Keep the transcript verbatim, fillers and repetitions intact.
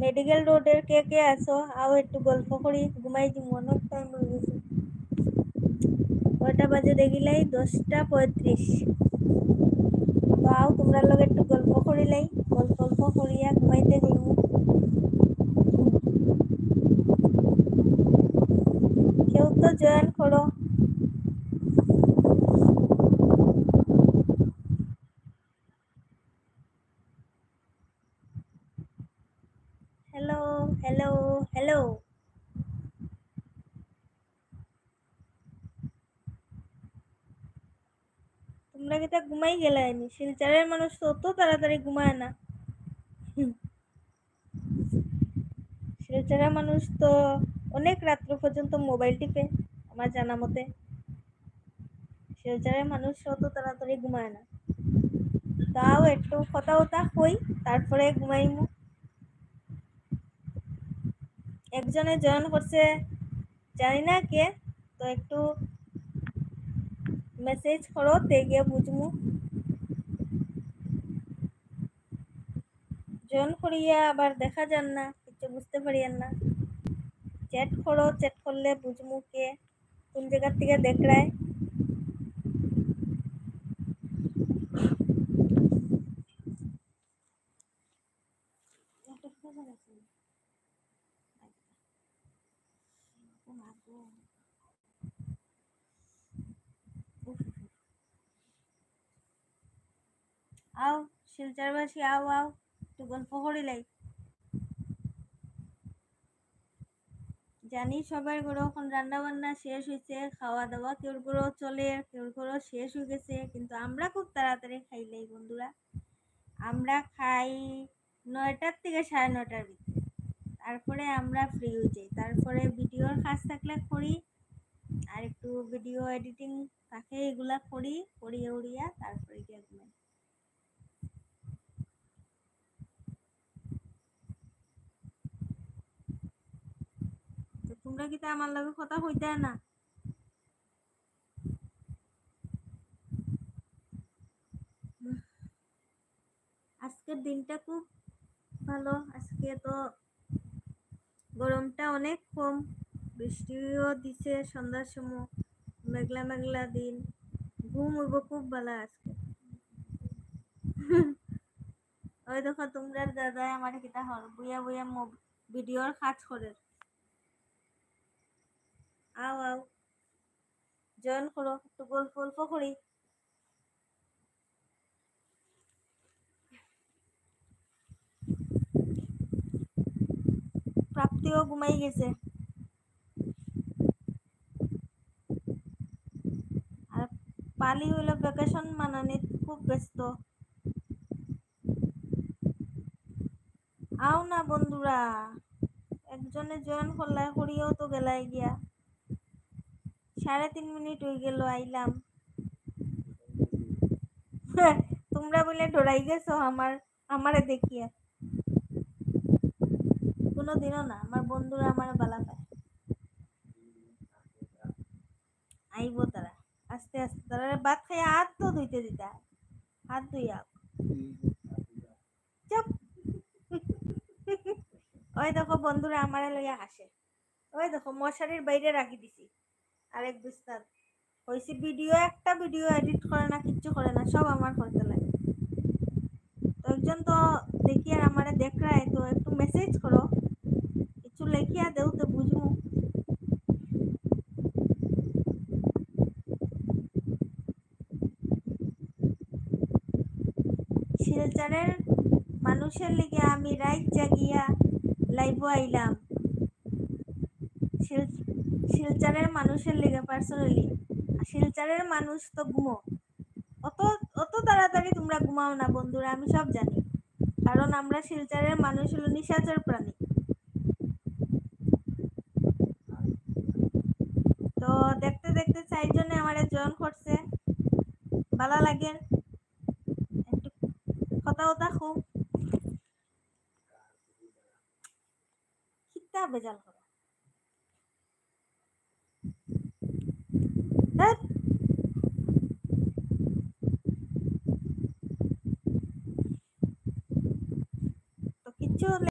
medical রোডের কে কে আসো আও একটু গল্প করি ঘুমাই দিম অনেক টাইম হয়ে গেছে কয়টা বাজে দেখিলাই দশটা পঁয়ত্রিশ তো আও তোমরা লোক একটু গল্প করিলাই গল্প গল্প করিয়া ঘুমাইতে যাইব কেউ তো জয়েন করো হ্যালো হ্যালো হ্যালো তোমরা কি তা ঘুমাই গেলাইনি শিলচরের মানুষ তো অত তাড়াতাড়ি ঘুমায় না শিলচরের মানুষ তো অনেক রাত্র পর্যন্ত মোবাইল টিপে আমার জানা মতে শিলচরের মানুষ অত তাড়াতাড়ি ঘুমায় না তাও একটু কথা কথা হই তারপরে ঘুমাইমু একজনে জয়েন করছে জানি না কে তো একটু মেসেজ করো তে গিয়ে বুঝমু জয়েন করিয়া আবার দেখা যান না কিছু বুঝতে পারিয়েন না চ্যাট করো চ্যাট করলে বুঝমু কে কোন জায়গার থেকে দেখলায় আও শিলচরবাসী আও আও একটু গল্প করিলাই জানি সবার ঘরে এখন রান্না বান্না শেষ হয়েছে খাওয়া দাওয়া কেউর ঘরেও চলে কেউর ঘরেও শেষ হয়ে গেছে কিন্তু আমরা খুব তাড়াতাড়ি খাইলাই বন্ধুরা আমরা খাই নয়টার থেকে সাড়ে নটার ভিতরে তারপরে আমরা ফ্রি হয়ে যাই তারপরে ভিডিওর কাজ থাকলে করি আর একটু ভিডিও এডিটিং থাকে এগুলা করি করিয়ে উড়িয়া তারপরে গিয়ে ঘুমাই তো তোমরা কি তা আমার লগে কথা কইতে না আজকের দিনটা খুব ভালো আজকে তো গরমটা অনেক কম বৃষ্টিও দিছে সন্ধ্যার সময় মেঘলা মেঘলা দিন ঘুম হইব খুব ভালো আজকে ওই দেখো তোমরা দাদা আমার কিতা হল বুয়া বুয়া ভিডিওর কাজ করে আও আও জয়েন করো একটু গল্প গল্প করি প্রাপ্তিও ঘুমাই গেছে আর পালি হইলো ভ্যাকেশন মানানি খুব ব্যস্ত আও না বন্ধুরা একজনে জয়েন করলাই করিয়েও তো গেলাই গিয়া সাড়ে তিন মিনিট হয়ে গেল আইলাম তোমরা বলে ডরাই গেছো আমার আমারে দেখিয়া কোনো দিনও না আমার বন্ধুরা আমার বালা পায় আইবো তারা আস্তে আস্তে তারা ভাত খাইয়া হাত তো ধুইতে দিতা হাত ধুইয়া চুপ ওই দেখো বন্ধুরা আমারে লইয়া আসে ওই দেখো মশারির বাইরে রাখি দিছি আরেক বিস্তার হয়েছে ভিডিও একটা ভিডিও এডিট করে না কিচ্ছু করে না সব আমার করতে লাগে তো একজন তো দেখি আর আমারে দেখ রায় তো একটু মেসেজ করো কিছু লেখিয়া দেও তো বুঝবো শিলচরের মানুষের লিগে আমি রাইত জাগিয়া লাইভ আইলাম শিলচরের মানুষের লিগে পার্সোনালি শিলচরের মানুষ তো ঘুমো অত অত তাড়াতাড়ি তোমরা ঘুমাও না বন্ধুরা আমি সব জানি কারণ আমরা শিলচরের মানুষ হলো নিশাচর প্রাণী তো দেখতে দেখতে চারজনে আমারে জয়েন করছে ভালো লাগে একটু কথা কথা খুব খিতা বেজাল করো